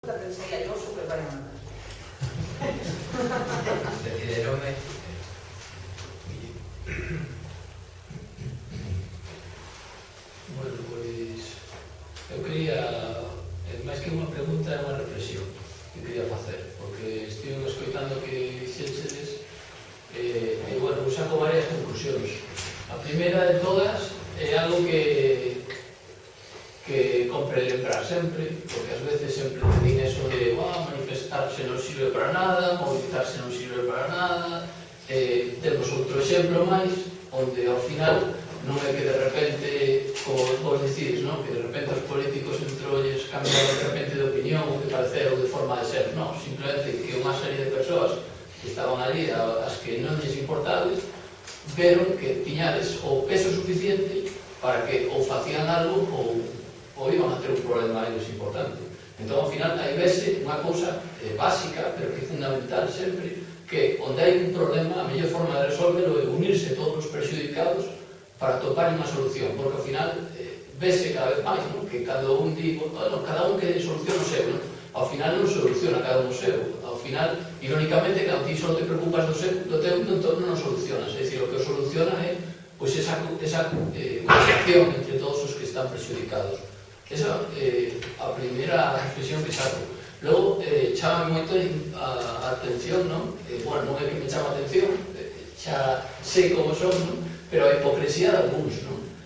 Pensei a Yosu que vai a matar. Decideronme. Bueno, pois eu quería, máis que unha pregunta, é unha reflexión que quería facer, porque estive escoitando que dixéchedes e, bueno, eu saco varias conclusións. A primeira de todas é algo que compre lembrar sempre, porque ás veces sempre te din eso de manifestarse non sirve para nada, movilizarse non sirve para nada. Temos outro exemplo máis, onde ao final non é que de repente, como vos dicís, que de repente os políticos entrolles cambiaron de repente de opinión ou de parecer ou de forma de ser, non, simplemente que unha serie de persoas que estaban ali, as que non lles importades, veron que tiñades o peso suficiente para que ou facían algo ou iban a ter un problema ellos importante. Entón, ao final, aí vese unha cousa básica, pero que é fundamental sempre, que onde hai un problema, a mellor forma de resolverlo é unirse todos os perxudicados para topar unha solución, porque ao final vese cada vez máis, que cada un di, cada un que soluciona o seu, ao final non soluciona cada un o seu, ao final, irónicamente, cando ti só te preocupas do teu, non o solucionas, é dicir, o que o soluciona é esa comunicación entre todos os que están perxudicados. Esa é a primeira reflexión que saco. Logo, chama moito a atención, bueno, non é que me chama a atención, xa sei como son, pero a hipocresía de algúns,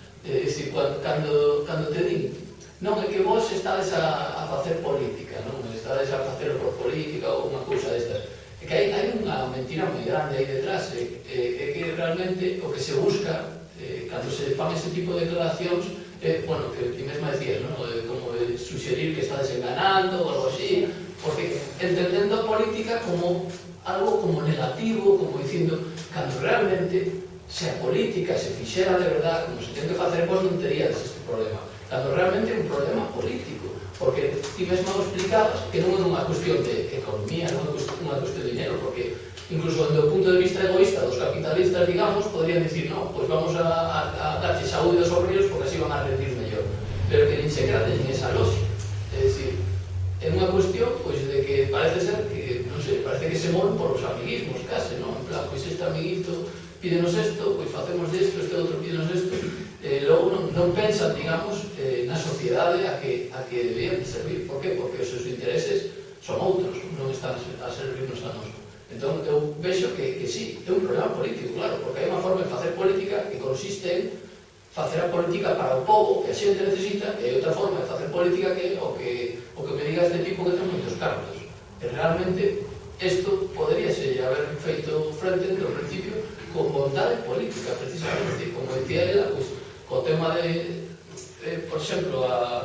é dicir, cando te din, non é que vos estades a facer política, estades a facer por política ou unha cousa destas. É que hai unha mentira moi grande aí detrás, é que realmente o que se busca, cando se fan ese tipo de declaracións, bueno, que ti mesma decías, como suxerir que estades enganando ou algo así, porque entendendo a política como algo como negativo, como dicindo, cando realmente se a política se fixera de verdad como se ten que facer, vos non teríades este problema, cando realmente é un problema político, porque ti mesma o explicabas que non é unha cuestión de economía, non é unha cuestión de dinero, porque incluso do punto de vista egoísta dos capitalistas, digamos, podrían dicir, no, pues vamos a darlle saúde aos obreiros porque así van a rendir mellor, pero que nin sequera teñen esa lógica, é dicir, é unha cuestión, pois, de que parece ser que, non sei, parece que se moven por os amiguismos, case, non? En plan, pois este amiguito pídenos isto, pois facemos disto, este outro pídenos isto, logo non pensan, digamos, na sociedade a que debían de servir. Por que? Porque os seus intereses son outros, non están a servirnos a nós. Entón, eu vexo que sí, é un problema político, claro, porque hai unha forma de facer política que consiste en facer a política para o povo que a xente necesita, e hai outra forma de facer política que o que me diga este tipo que ten moitos cargos. E realmente, isto poderíase haber feito frente ao principio con vontade política, precisamente, como decía ela, pues, co tema de, por exemplo,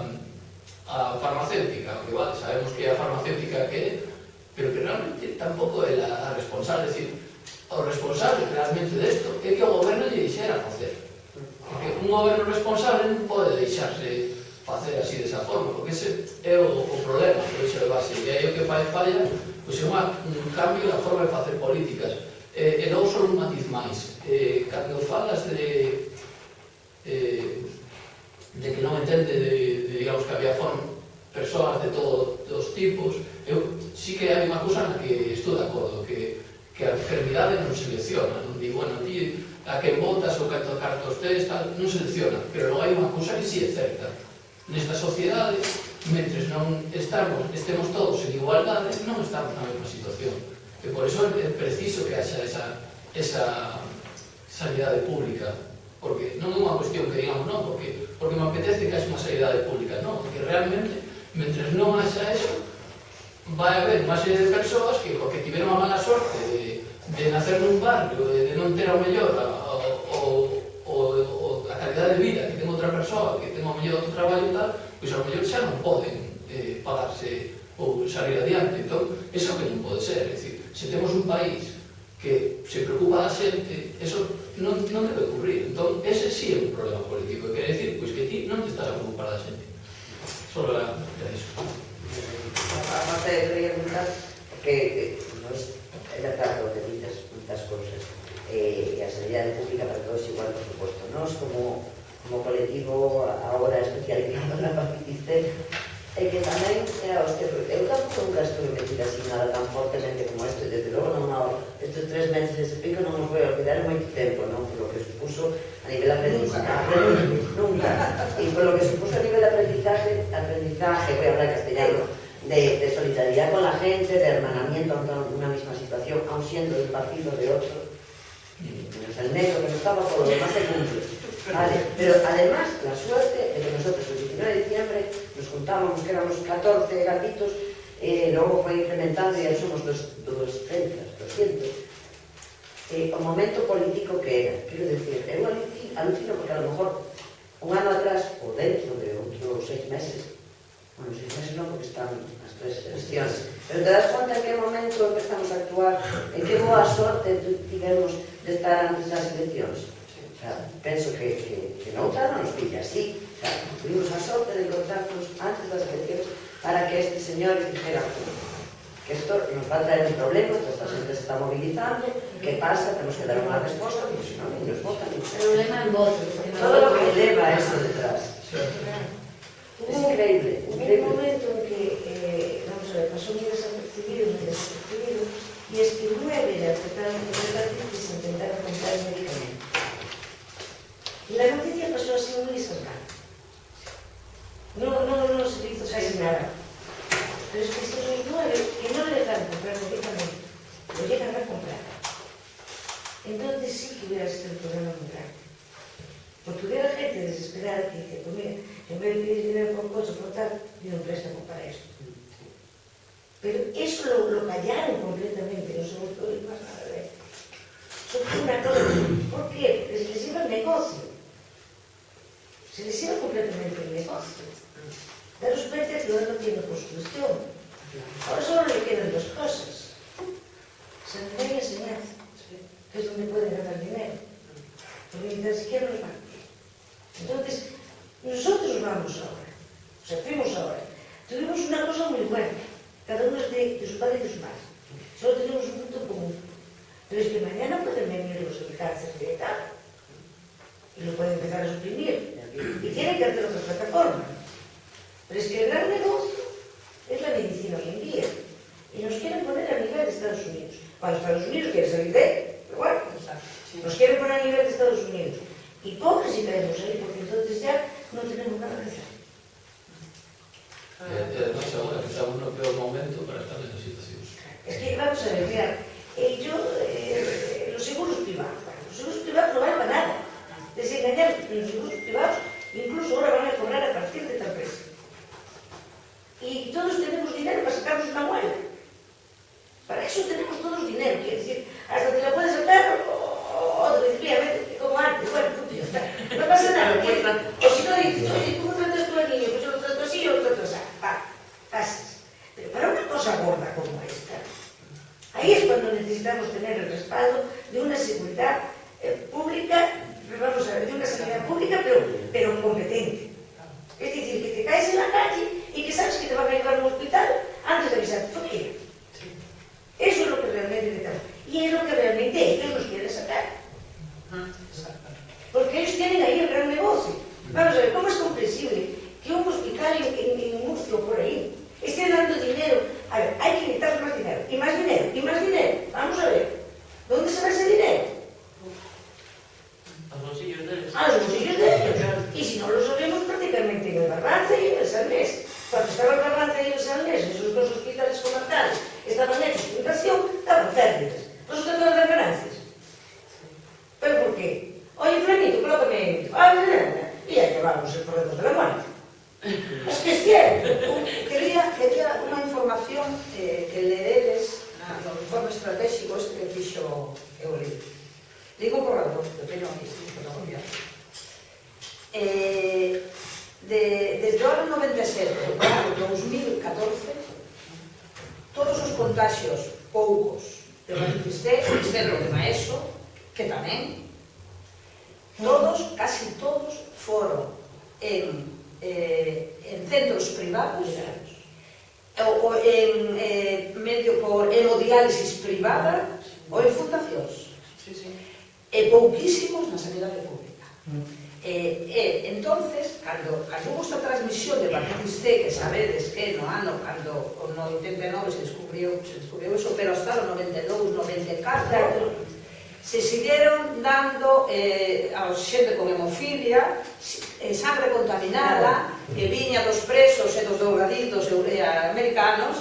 a farmacéutica, que vale, sabemos que a farmacéutica que é, pero que realmente tampouco é a responsable, é dicir, o responsable realmente desto é que o goberno lle deixara facer, porque un goberno responsable non pode deixarse facer así desa forma, porque ese é o problema, que iso é base, e aí o que fai falla, pois é un cambio na forma de facer políticas. E logo só un matiz máis, cando falas de que non entende, digamos, que había persoas de todos os tipos, eu sí que hai unha cousa na que estou de acordo, que a enfermidade non selecciona, non digo, bueno, ti a quen votas ou cantos cartos tes, non selecciona, pero non hai unha cousa que sí é certa. Nesta sociedade, mentres non estemos todos en igualdade, non estamos na mesma situación. E por iso é preciso que haxa esa sanidade pública, porque non é unha cuestión que digamos non, porque me apetece que haxa unha sanidade pública, non, porque realmente, mentres non haxa eso, vai haber unha serie de persoas que, porque tiveron a mala sorte de nacer nun barrio, de non ter ao mellor a calidade de vida que ten outra persoa, que ten ao mellor outro traballo e tal, pois ao mellor xa non poden pagarse ou salir adiante. Entón, eso que non pode ser, é dicir, se temos un país que se preocupa da xente, eso non debe ocurrir. Entón, ese sí é un problema político, e quere dicir, pois que ti non te estás a preocupar da xente. Solo era iso. Aparte de preguntar, que nos é verdade que dices moitas cousas, e a sanidade pública para todos igual, por suposto. Nos, como colectivo agora especializado na hepatitis C, e que tamén, eu tampouco nunca estuve metida así nada tan fortemente como esto, e desde logo non ahora. Estes 3 meses e pico non nos voy a olvidar en moito tempo, non? Por lo que supuso a nivel aprendizaje, nunca. E por lo que supuso a nivel aprendizaje, voy a hablar castellano, de solidaridad con la gente, de hermanamiento ante una misma situación, aun siendo de un partido de otro, menos el negro que no estaba, por lo demás se cumple. Vale, pero además la suerte de que nosotros el 19 de diciembre nos juntábamos, que éramos 14 gatitos, luego fue incrementando y ya somos 200. O momento político que era, quero decir, eu alucino porque a lo mejor un ano atrás, ou dentro de outros 6 meses, bueno, 6 meses non porque están as 3 eleccións, pero te das conta en que momento empezamos a actuar, en que boa sorte tivemos de estar antes das eleccións. Penso que noutra non nos pilla así. Tuvimos a sorte de encontrarnos antes das eleccións para que estes señores dijeran que isto nos va a traer un problema, que esta xente se está movilizando, que pasa, temos que dar unha resposta, porque se non, nos votan. O problema en votos. Todo lo que leva a eso detrás. Es increíble. Hubo un momento en que, vamos a ver, pasó muy desapercibido, y es que 9 le aceptaron con el partido y se intentaron comprar el medicamento. Y la noticia pasó así muy salgada. No se hizo casi nada. Pero es que si los 9 que no le dejan comprar medicamento, lo llegan a comprar. Entonces sí que hubiera sido el problema muy grande. Porque hubiera gente desesperada que dice, pues mira, en vez de pedir dinero por coche, por tal, pido un préstamo para esto. Pero eso lo callaron completamente, no se volvió a ir más nada de esto. Eso fue una cosa. ¿Por qué? Porque se les iba el negocio. Se les iba completamente el negocio. Daros cuenta que ahora no tiene construcción. Ahora solo le quedan 2 cosas. Sanidad y enseñanza, que es donde pueden ganar dinero. Porque ni tan siquiera los bancos. Entonces, nosotros vamos ahora, o sea, fuimos ahora. Tuvimos una cosa muy buena. Cada uno es de su padre y de su madre. Solo tenemos un punto en común. Pero es que mañana pueden venir los del cáncer de tal. Y lo pueden empezar a suprimir. Y tienen que hacer otra plataforma. Pero es que el gran negocio es la medicina hoy en día. Y nos quieren poner a nivel de Estados Unidos. Cuando Estados Unidos quiere salir de él, pero bueno, nos quieren poner a nivel de Estados Unidos. Y pocos si caemos ahí, porque entonces ya no tenemos nada que hacer. Además, agora que estamos no peor momento para estar nesa situación. Es que, vamos a ver, mira, los seguros privados, los seguros privados no valen para nada. Desengañar los seguros privados, incluso ahora van a cobrar a partir de tal precio. Y todos tenemos dinero para sacarnos una muela. Para eso tenemos todos dinero, quiere decir, hasta te la puedes sacar o definitivamente, como antes, bueno, no pasa nada. O si no dices, oye, ¿cómo tratas tú al niño? Pues yo lo trato así, yo lo trato así. Pasas. Pero para una cosa gorda como esta, ahí es cuando necesitamos tener el respaldo de una seguridad pública, vamos a ver, de una sanidad pública, pero competente. Es decir, que te caes en la calle y que sabes que te van a llevar a un hospital antes de avisarte. ¿Por qué? Eso es lo que realmente necesitamos. Y es lo que realmente ellos nos quieren sacar. Porque ellos tienen ahí el gran negocio. Vamos a ver, ¿cómo es comprensible que un hospital en Murcia o por ahí esté dando dinero? A ver, hay que necesitar más dinero, y más dinero, y más dinero. Vamos a ver, ¿dónde se va ese dinero? A los bolsillos de ellos. A los bolsillos de ellos. Y si no lo sabemos prácticamente en el Barbanza y en el Salnés. Cuando estaba el Barbanza y el Salnés, esos 2 hospitales comarcales estaban hechos de fundación, daban pérdidas. ¿No se tratan de dar ganancias? ¿Pero por qué? Oye, Flanito, colócame. Y ya llevamos el corredor de la muerte. Es que es cierto. Quería unha información que leedes no informe estratégico este que fixo Eulí. Digo por algo, que teño aquí, por la gobierno. Desde o ano 97 ao 2014, todos os contagios poucos de hepatitis C, excepto de Maeso, que tamén, todos, casi todos, foron en centros privados ou en hemodiálisis privada ou en fundacións. E pouquísimos na sanidade pública. Entonces, cando hubo esta transmisión de hepatitis C, que sabedes que no ano, cando no 89 se descubriu eso, pero hasta o 92, 94, se siguieron dando a xente con hemofilia sangre contaminada que viña dos presos e dos drogaditos americanos.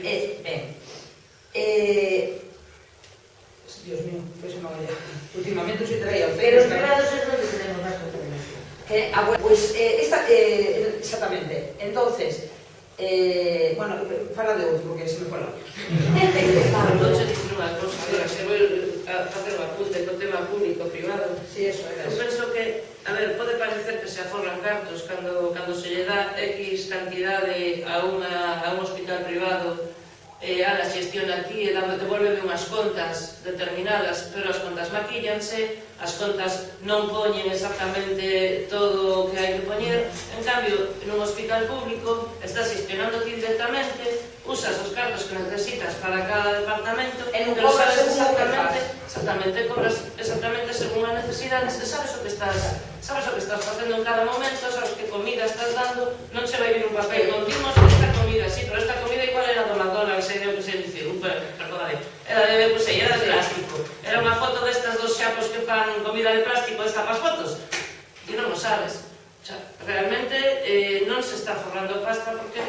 Dios mío, que se me vaya. Últimamente se traía o Pero os privados es donde tenemos más contaminación. Pues exactamente. Entonces, bueno, fala de outro, porque se me fala. Non se dice unha cosa, se vou facer un apunte co tema público-privado. Sí, eso era Eu eso. penso que, a ver, pode parecer que se aforran cartos cando se lle dá X cantidade a un hospital privado, a la xestiona aquí e devolve unhas contas determinadas, pero as contas maquíllanse, as contas non poñen exactamente todo o que hai que poñer. En cambio, nun hospital público estás gestionando ti directamente, usas os cartos que necesitas para cada departamento, non pero cobras sabes exactamente, cobras exactamente según a necesidade, sabes o que estás facendo en cada momento, sabes que comida estás dando, non se vai vir un papel, non dimos esta comida, sí, pero esta comida igual era do McDonald's, era o que se dice, perdóname, era de plástico, era unha foto destas dos xapos que fan comida de plástico, esta pas fotos, e non o sabes. O sea, realmente non se está forrando pasta porque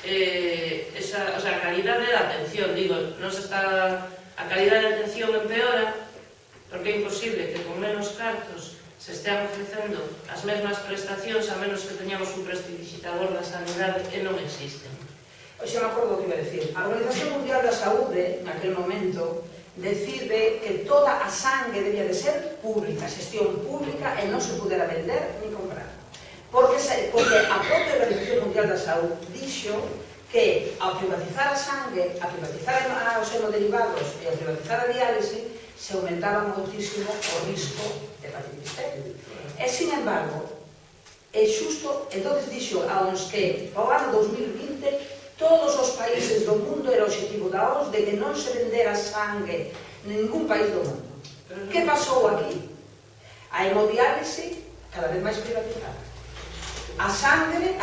a calidade da atención, digo, non se está, a calidade da atención empeora porque é imposible que con menos cartos se estean ofrecendo as mesmas prestacións a menos que teñamos un prestidigitador da sanidade e non existen. Xa me acordo o que iba a decir. A Organización Mundial da Saúde, naquele momento, decide que toda a sangue debía de ser pública, xestión pública, e non se pudera vender ni comprar. Porque a propia Organización Mundial da Saúde dixo que ao privatizar a sangue, a privatizar os hemoderivados e a privatizar a diálise, se aumentaba moitísimo o risco de hepatitis C. E, sin embargo, é xusto, entonces dixo a uns que ao ano 2020 todos os países do mundo era o objetivo da OMS de que non se vendera sangue en ningún país do mundo. Que pasou aquí? A hemodiálise cada vez máis privatizada. A sangue,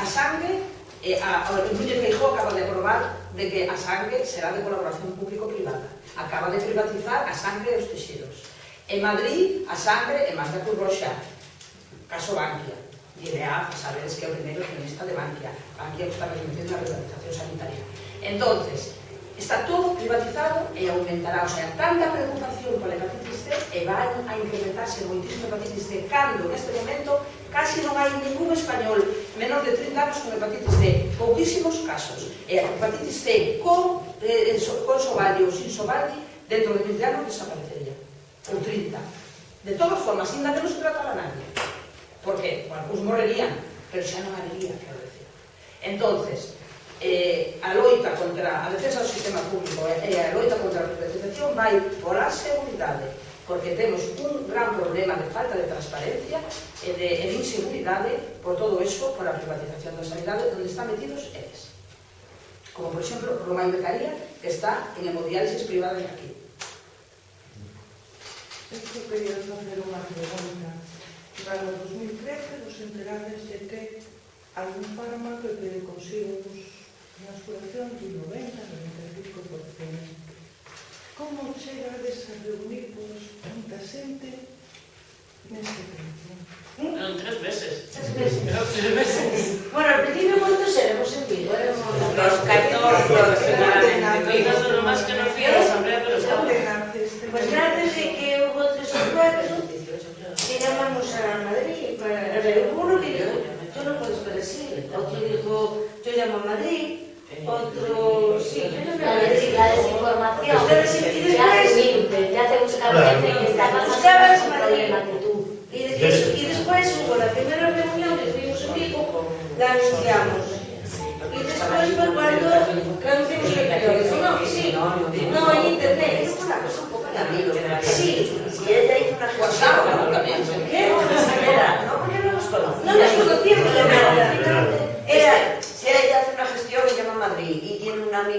o Núñez Feijóo acaba de aprobar de que a sangue será de colaboración público-privada. Acaba de privatizar a sangre dos texidos. En Madrid, a sangre é máis da Cruz Roxa. Caso Bankia. IDEA, sabedes que é o primeiro accionista de Bankia. Bankia está metiendo na privatización sanitaria. Entonces, está todo privatizado e aumentará, o sea, tanta preocupación pola hepatitis C e vai a incrementarse moitísimo hepatitis C, cando neste momento casi non hai ningún español menos de 30 anos con hepatitis C, pouquísimos casos. E a hepatitis C con sovalio ou sin sovalio, dentro de 20 anos desaparecería, ou 30. De todas formas, ainda que non se tratara nadie. Porque, bueno, os morrerían, pero xa non habería, quero decir. Entonces, a loita contra a defensa do sistema público e a loita contra a privatización vai por a seguridade, porque temos un gran problema de falta de transparencia e de inseguridade por todo eso, por a privatización da sanidade, onde están metidos eles. Como, por exemplo, Romai Becaría, que está en hemodiálisis privada de aquí. Esto quería facer unha pregunta. Para o 2013 vos enterades de que algún fármaco que consigo unha exploración de 90-95%. Como chegades a reunir vos tanta xente neste tempo? Non, 3 meses. 3 meses. Bueno, al principio moitos éramos en Vigo, éramos Los 14 aproximadamente. Todo lo más que non fui a la asamblea, pero estaba. Pues gracias a que hubo 3 o 4 que llamamos a Madrid para ver uno que dijo, tú no puedes predecir, otro dijo, yo llamo a Madrid, otro, sí, yo llamo a Madrid. La desinformación, ya te buscar gente que está más un problema que tú. Y después hubo la primera reunión que fuimos en Vigo, la anunciamos. Y después fue cuando anunciamos el periódico. No, sí, no, en internet. Es una cosa un poco de amigos. Sí. Si ella hizo una WhatsApp, ¿no? También. ¿Qué? No, porque no nos conocemos. No nos conocíamos de nada. Era, si ella hace una gestión y llama a Madrid y tiene un amigo con el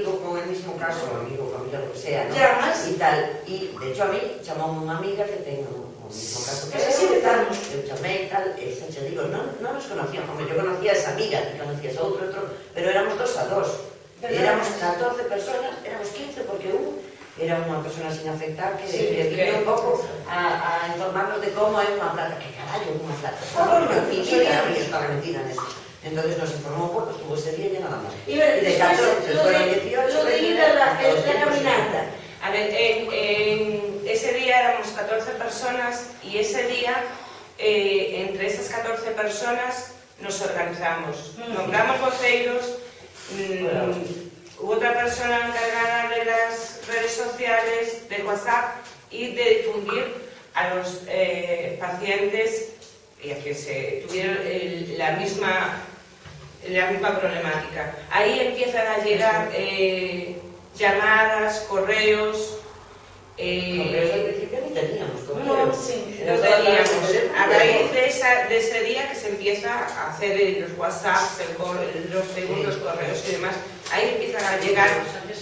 mismo caso, amigo, familia, lo que sea, ¿no? Llamas. Y tal, y de hecho a mí chamou unha amiga que ten o mismo caso que Así eu, tal, estamos. eu chamei tal, e xa te digo, non nos conocíamos, como yo conocía a esa amiga, tú conocías a outro, pero éramos 2 a 2. Éramos 14 personas, éramos 15 porque era unha persona sin afectar que viña un pouco a informarnos de como é unha plata, que carallo unha plata. Mi vida había estado metida nesto. Entonces nos informó un pouco, estuvo ese día y nada más. Y de 14, fueron 18, lo de ir a la caminata. A ver, ese día éramos 14 personas y ese día, entre esas 14 personas, nos organizamos. Nombramos voceiros, hubo otra persona encargada de las redes sociales, de WhatsApp y de difundir a los pacientes y a que se tuvieran la misma problemática. Ahí empiezan a llegar llamadas, correos. Correos al principio ni teníamos No, correos. sí. Lo teníamos. A raíz de ese día que se empieza a hacer los WhatsApp, los segundos correos y demás, ahí empiezan a llegar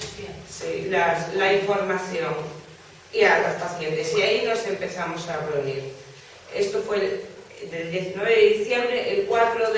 la información y a los pacientes. Y ahí nos empezamos a reunir. Esto fue del 19 de diciembre, el 4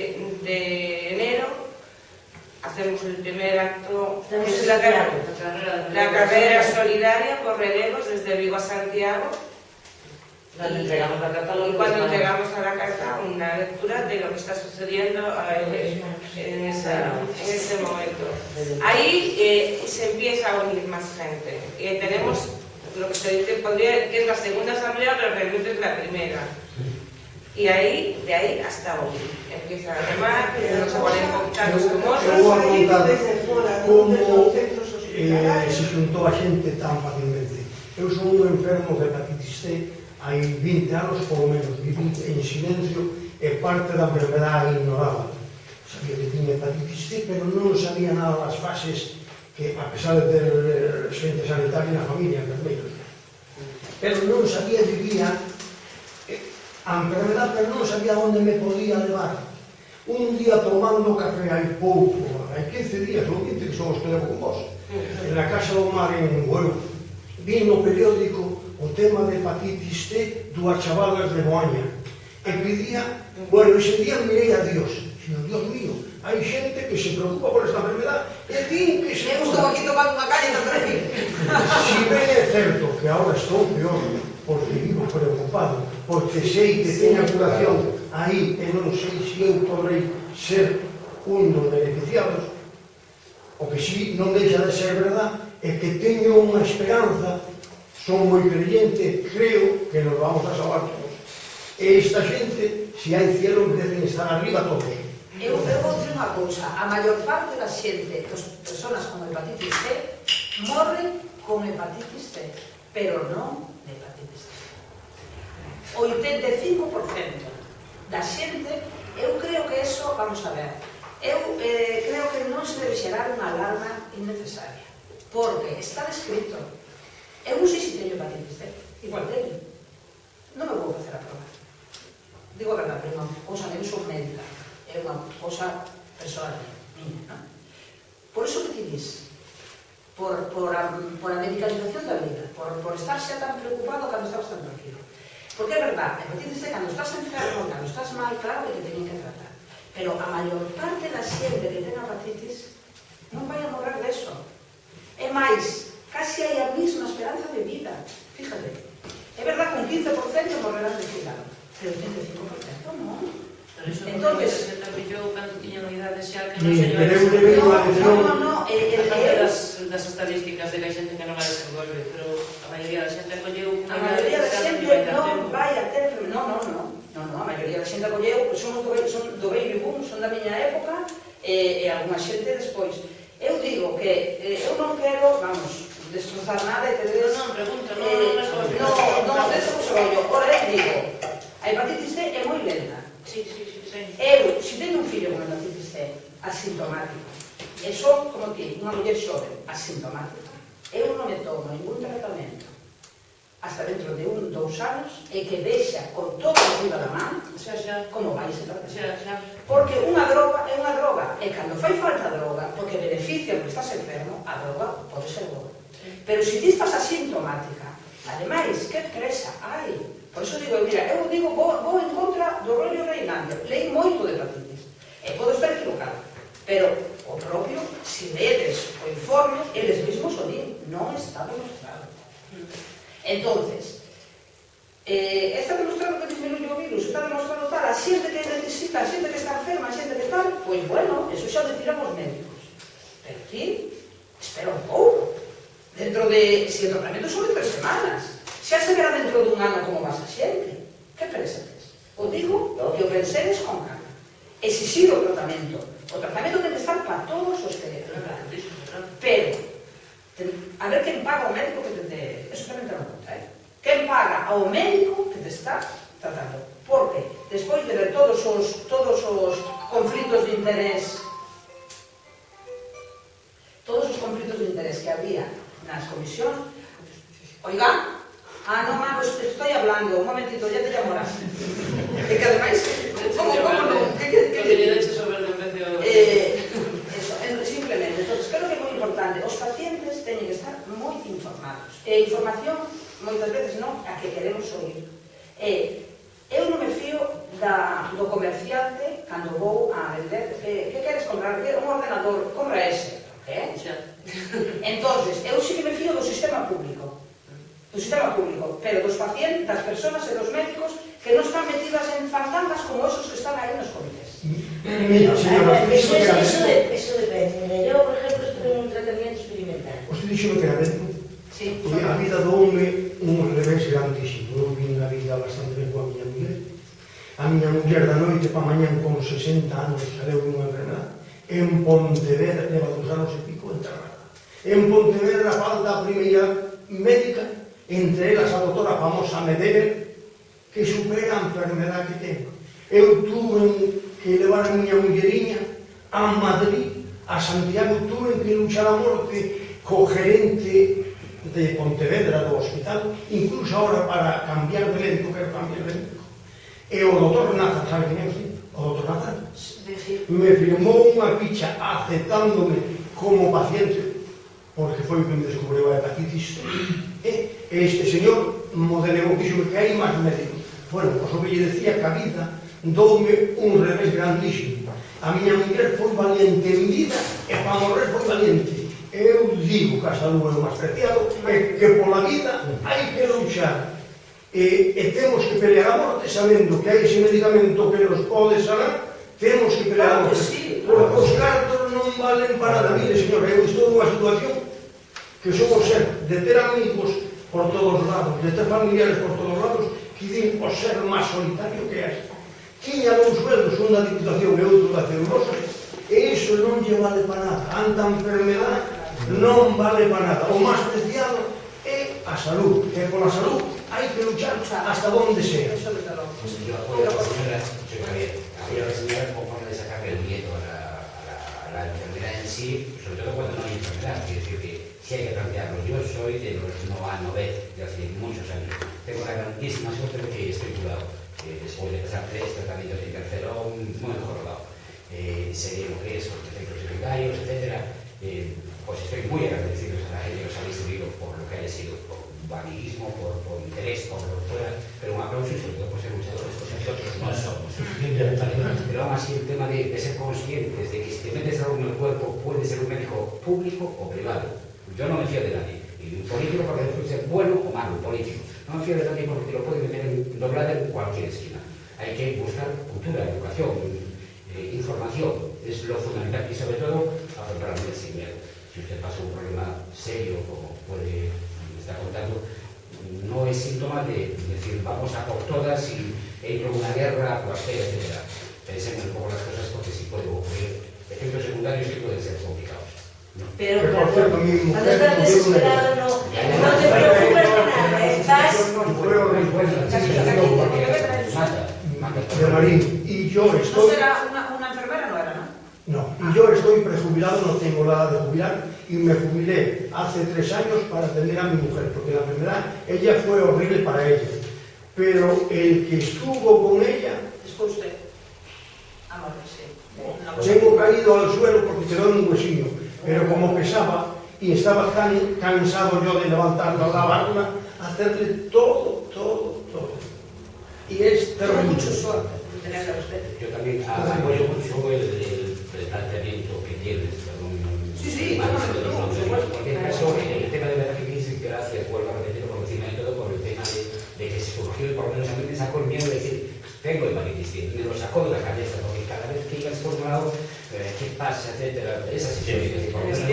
de enero, hacemos el primer acto, es la carrera solidaria por relevos desde Vigo a Santiago. Cuando entregamos la carta, Y cuando entregamos a la carta una lectura de lo que está sucediendo en ese momento. Ahí se empieza a unir más gente. Tenemos lo que se dice, que es la segunda asamblea, pero realmente es la primera. Y de ahí hasta hoy. Empieza a llamar, nos ponen contactos como Eu vou contar como centros se xuntou a xente tan facilmente. Eu son un enfermo de hepatitis C hai 20 anos, polo menos, viví en silencio e parte da enfermedade ignoraba. Sabía que tiña hepatitis C, pero non sabía nada das fases que, a pesar de ter xente sanitaria na familia, enfermeiros. Pero non sabía, vivía a enfermedade, pero non sabía onde me podía levar. Un día tomando café hai pouco, hai 15 días ou 20 que somos que levo con vos, en la Casa do Mar en Bueu, vi no periódico o tema de hepatitis C dúas chavalas de Moaña, e pedía, bueno, ese día mirei a Dios, sino, Dios mío, hai xente que se preocupa por esta enfermedad e din que se... Eu estou aquí tomando unha calle no perfil. Si ben é certo que ahora estou peor, porque vivo preocupado, porque sei que teña curación aí e non sei se eu podrei ser un dos beneficiados, o que si non deixa de ser verdad é que teño unha esperanza, son moi creyente, creo que nos vamos a salvar todos. E esta xente, se hai cielo, merecen estar arriba todos. Eu vou dizer unha cousa, a maior parte da xente, das personas con hepatitis C, morren con hepatitis C, pero non de hepatitis C. 85% da xente, eu creo que eso, vamos a ver, eu creo que non se debe xerar unha alarma innecesaria, porque está descrito. Eu non sei se teño hepatitis C, igual teño. Non me vou facer a prova. Digo a verdade, pero non, cousa, eu sou médica, é unha cousa personal minha, non? Por iso que ti dis, por a medicalización da vida, por estar xa tan preocupado cando estabas tan tranquilo. Porque é verdade, a hepatitis C, cando estás enfermo, cando estás mal, claro que te teñen que tratar. Pero a maior parte da xente que ten hepatitis non vai a morrer deso. É máis, casi hai a mesma esperanza de vida. Fíjate, é verdade que un 15% morrerán de cuidado, pero 85% non. Entonces, yo cando tiña unidade xa que non Sí, se pero eu levei unha lección. das estadísticas de que hai xente que non vai desenvolver, pero a maioría da xente acolleu A maioría da xente non vai a ter enfermedade. Non, a maioría da xente acolleu, son do baby boom, son da miña época, e algunha xente despois. Eu digo que eu non quero, vamos, destrozar nada e tedes... Non, pregunto, non deso o sollo. Porén, digo, a hepatitis C é moi lenta. Sí. Eu, se teño un fillo con hepatitis C asintomático, e son, como ti, unha muller xove, asintomática, eu non me tomo ningún tratamento hasta dentro de 1, 2 anos e que deixa con todo o riba da man como vai se tratar. Porque unha droga é unha droga e cando fai falta droga, porque beneficia porque estás enfermo, a droga pode ser boa. Pero se ti estás asintomática, ademais, que presa hai? Por iso digo, mira, eu digo, vou en contra do rollo reinante, leí moito de hepatitis e podo estar equivocado, pero o propio, se ledes o informe, eles mesmos o din, non está demostrado. Entonces, está demostrado que disminuye o virus, está demostrado tal, a xente que necesita, a xente que está enferma, a xente que tal, pois bueno, eso xa o deciran os médicos. Pero ti, espera un pouco. Dentro de, se o tratamento son de 3 semanas, xa se verá dentro dun ano como vas a xente. Que presentes? O digo, o que o penseres con calma. Exixir o tratamento. O tratamento ten que estar para todos os que pero a ver quen paga o médico que te... Eso tamén te non conta, quen paga ao médico que te está tratando. Porque despois de ver todos os conflitos de interés que había nas comisións, oiga, non, mano, estoy hablando, un momentito, ya te llamarás. E que ademais, como non? Eso, simplemente, entonces, creo que é moi importante, os pacientes teñen que estar moi informados. E información, moitas veces non, a que queremos oír. Eu non me fío do comerciante cando vou a vender, que queres comprar? Un ordenador, compra ese. Entonces, eu sí que me fío do sistema público, pero dos pacientes, das persoas e dos médicos que non están metidas en fandangas como esos que están aí nos comités. Eso depende. Eu, por exemplo, estuve en un tratamiento experimental. Usted dixo que era dentro. Sí. A vida do home un revés grandísimo. Eu vim a vida bastante ben coa miña muller. A miña muller da noite pa mañán con 60 anos saleu unha enfermedade. En Pontevedra, leva 2 anos e pico enterrada. En Pontevedra falta a primeira médica, entre elas a doutora famosa Medever, que supera a enfermedade que ten. Eu tuve que levar a miña mulleriña a Madrid, a Santiago, tuve que luchar a morte co gerente de Pontevedra do hospital, incluso ahora para cambiar de médico, quero cambiar de médico. E o doutor Nazar, sabe quen é usted? O doutor Nazar me firmou unha ficha aceptándome como paciente, porque foi o que me descubriu a hepatitis C. E este señor modelou que hai máis médicos. Bueno, pois o que lle decía que a vida doume un revés grandísimo. A miña muller foi valiente en vida e para morrer foi valiente. Eu digo que a salud é o máis preciado e que pola vida hai que luchar. E temos que pelear a morte sabendo que hai ese medicamento que nos pode sanar. Temos que pelear a morte. Porque os cartos non valen para nada. Mire, señor, eu estou nunha situación que somos ser de ter amigos por todos os lados, de ter familiares por todos os lados, que din o ser máis solitario que é. Tiña 2 sueldos, un da Diputación e outro da Celulosa, e iso non lle vale para nada. Anta enfermedade non vale para nada. O máis preciado é a salud, e pola salud hai que luchar hasta donde sea. Yo apoyo a la señora, apoyo a la señora como forma de sacarle el miedo a la enfermedad en sí, sobre todo cuando no hay enfermedad. Quiere decir que sí hay que plantearlo. Yo soy de los no A, no B, de hace muchos años. Tengo la grandísima suerte de que estoy curado. Después de pasar 3 tratamientos de interferón, muy mejorado. Sé lo que es, los efectos secundarios, etc. Pues estoy muy agradecido a ellos, habéis servido por lo que haya sido, por amiguismo, por interés, por lo que fuera, pero un aplauso y sobre todo por ser luchadores, pues nosotros no somos. Pero aún así el tema de ser conscientes de que si te metes algo en el cuerpo puede ser un médico público o privado. Yo no me fío de nadie. Y un político porque puede ser bueno o malo, político. No me fío de nadie porque te lo puede meter doblada en cualquier esquina. Hay que buscar cultura, educación, información. Es lo fundamental y sobre todo afrontar la vida sin miedo. Si usted pasa un problema serio, como puede estar contando, no es síntoma de decir vamos a por todas y ir a una guerra, cuartel, etc. Pensemos un poco las cosas porque sí puede ocurrir efectos secundarios que pueden ser complicados. ¿No? Pero cuando estás desesperado no te preocupes de nada, estás... De Marín, y yo estoy... ¿No será una enfermera? No era, ¿no? No, y yo estoy prejubilado, no tengo la edad de jubilar, y me jubilé hace 3 años para atender a mi mujer, porque la enfermedad, ella fue horrible para ella. Pero el que estuvo con ella... ¿Es con usted? Ah, vale, sí. Tengo caído al suelo porque quedó en un huesillo, pero como pesaba y estaba tan cansado yo de levantarla, lavarla, hacerle todo. Y es terrible. Mucho suerte tenerla usted. Yo también apoyo mucho el planteamiento que tienes. Sí, porque en caso, el tema de verdad que quise, gracias, vuelvo a repetirlo por encima de todo, por el tema de que se surgió, y por lo menos a mí me sacó el miedo de decir, tengo hepatitis C, me lo sacó de la cabeza, porque cada vez que ibas por un lado, qué pasa, etcétera, esas historias, y por lo menos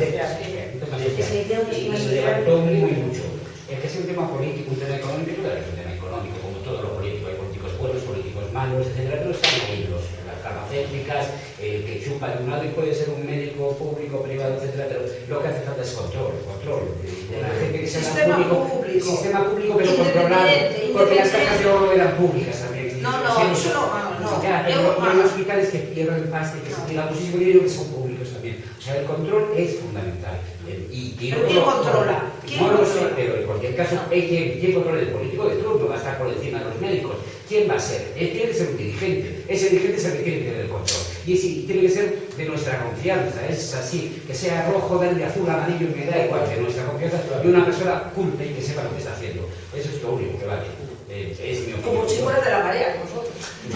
y levantó muy mucho. El que sea un tema político, un tema económico, claro, es un tema económico, como todo lo político, hay políticos buenos, políticos malos, etcétera, pero están ahí las farmacéuticas, el que chupa de un lado y puede ser un médico público, privado, etcétera, pero lo que hace falta es control de la gente que sea sistema público, pero controlado, porque las cajas de oro eran públicas también. No, eso no. Hay hospitales que pierden pasta y que se tiran muchísimo dinero que son públicos también. O sea, el control es fundamental. ¿Pero quién controla? No lo sé, pero en cualquier caso, ¿quién controla? El político de turno va a estar por encima de los médicos. ¿Quién va a ser? Él tiene que ser un dirigente. Ese dirigente es el que tiene que tener el control. Y tiene que ser de nuestra confianza. Es así, que sea rojo, verde, azul, amarillo, me da igual, de nuestra confianza y una persona culta y que sepa lo que está haciendo. Eso es lo único que vale. Es mi opinión. Como chicos de la marea, nosotros.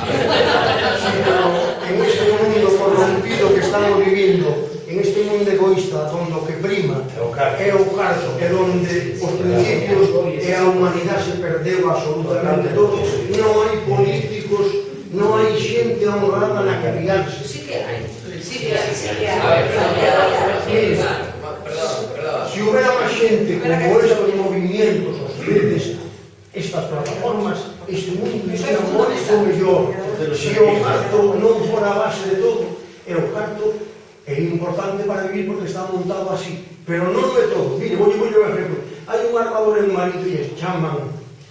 En este mundo corrompido que estamos viviendo, en este mundo egoísta, donde lo que prima é o carto, é onde os principios e a humanidade se perdeu absolutamente todo, non hai políticos, non hai xente honrada na que fiarse. Sí que hai. Si hubiera máis xente como estos movimientos, os redes, estas plataformas, este mundo sería moito mellor. Se o carto non fora a base de todo, e o carto é importante para vivir porque está montado así, pero non é todo. Mire, vou un exemplo. Hai un armador en Madrid que se chaman,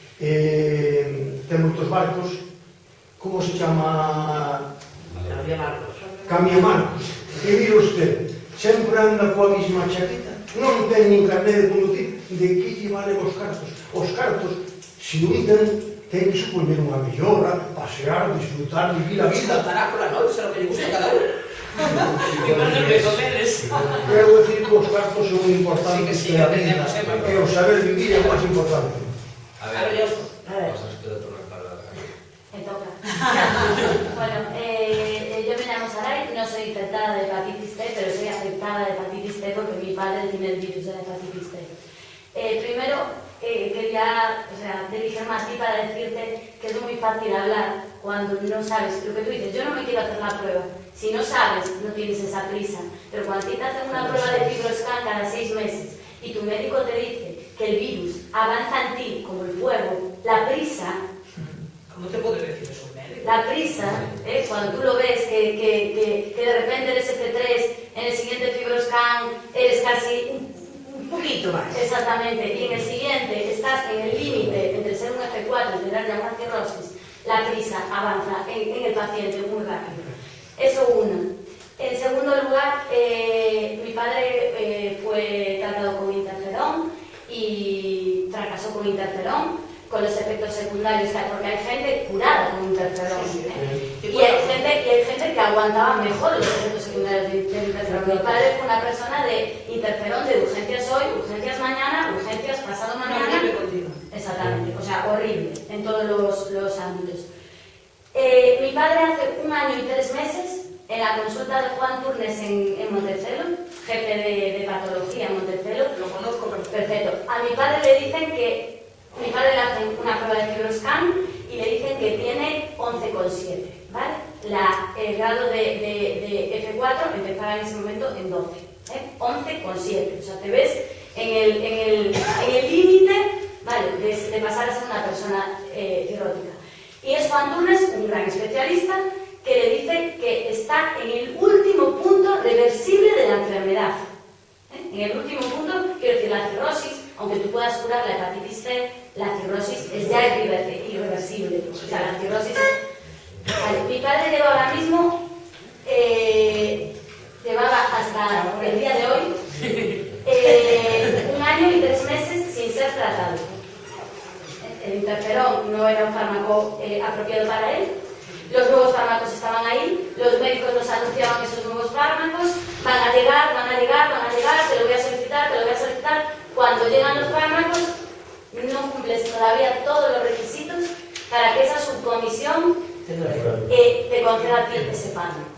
ten moitos barcos, como se chama? Camiamarcos. E mire usted, sempre anda coa mesma chaqueta, non ten nin carné de conducir. De que lle valen os cartos? Os cartos, se non ten que supoñer unha mellora, pasear, disfrutar, vivir a vida. Saltará pola noite, se lo que lle gusta cada uno. Quero decir que os cartos son importantes que a vida, e o saber vivir é o máis importante. Maravilloso. Me toca. Bueno, yo me llamo Saray, no soy infectada de hepatitis C, pero soy afectada de hepatitis C porque mi padre tiene el virus de la hepatitis C. Primero, quería dirigirme a ti para decirte que es muy fácil hablar cuando no sabes lo que tú dices. Yo no me quiero hacer la prueba. Si no sabes, no tienes esa prisa. Pero cuando a ti te hacen una prueba de FibroScan cada 6 meses y tu médico te dice que el virus avanza en ti como el fuego, la prisa... ¿Cómo te puede decir eso un médico? La prisa, cuando tú lo ves, que de repente eres F3, en el siguiente FibroScan eres casi un poquito más. Exactamente. Y en el siguiente estás en el límite entre ser un F4 y tener ya una cirrosis. La prisa avanza en el paciente muy rápido. Eso uno. En segundo lugar, mi padre fue tratado con interferón y fracasó con interferón, con los efectos secundarios, porque hay gente curada con interferón. Y hay gente que aguantaba mejor los efectos secundarios del interferón. Mi padre fue una persona de interferón de urgencias hoy, urgencias mañana, urgencias pasado mañana. Exactamente, o sea, horrible en todos los ámbitos. Mi padre hace 1 año y 3 meses, en la consulta de Juan Turnes en Montecelo, jefe de patología en Montecelo, lo conozco perfecto. A mi padre le dicen que, mi padre le hace una prueba de FibroScan y le dicen que tiene 11,7, ¿vale? El grado de F4 empezaba en ese momento en 12, 11,7, o sea, te ves en el límite, ¿vale? De pasar a ser una persona cirrótica. Y es Juan Turnes, un gran especialista, que le dice que está en el último punto reversible de la enfermedad. En el último punto, quiero decir, la cirrosis, aunque tú puedas curar la hepatitis C, la cirrosis ya es irreversible. O sea, la cirrosis es... Vale, mi padre lleva ahora mismo, llevaba hasta el día de hoy, tratado. El interferón no era un fármaco apropiado para él. Los nuevos fármacos estaban ahí, los médicos nos anunciaban esos nuevos fármacos, van a llegar, te lo voy a solicitar. Cuando llegan los fármacos, no cumples todavía todos los requisitos para que esa subcomisión te conceda a ti ese fármaco.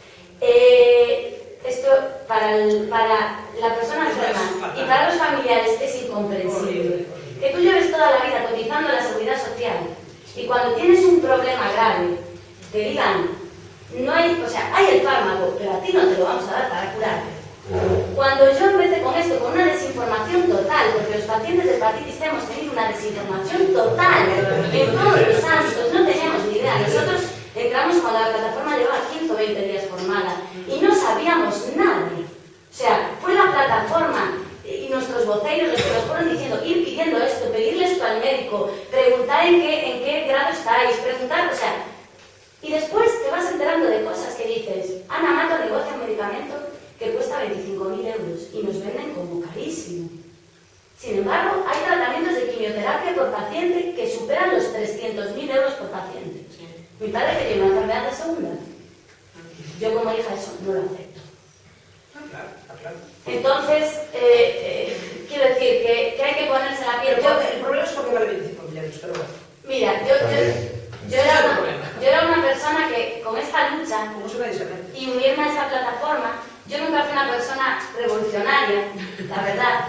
Esto para la persona enferma y para los familiares es incomprensible. Que tú lleves toda la vida cotizando a la seguridad social y cuando tienes un problema grave te digan, no hay, o sea, hay el fármaco, pero a ti no te lo vamos a dar para curarte. Cuando yo empecé con esto, con una desinformación total, porque los pacientes de hepatitis C hemos tenido una desinformación total en todos los ámbitos, no teníamos ni idea. Nosotros entramos cuando la plataforma llevaba 120 días formada y no sabíamos nada. O sea, fue la plataforma y nuestros voceros los que nos fueron diciendo, ir pidiendo esto, pedirle esto al médico, preguntar en qué grado estáis, preguntar, o sea, y después te vas enterando de cosas que dices, Ana Mato negocia un medicamento que cuesta 25.000 euros y nos venden como carísimo. Sin embargo, hay tratamientos de quimioterapia por paciente que superan los 300.000 euros por paciente. Sí. Mi padre que tiene una enfermedad de segunda. Yo como hija eso no lo acepto. Claro. Entonces, quiero decir que hay que ponerse la piel. El problema es porque vale 25.000 euros, pero bueno. Mira, yo era una persona que con esta lucha y unirme a esta plataforma, yo nunca fui una persona revolucionaria, la verdad.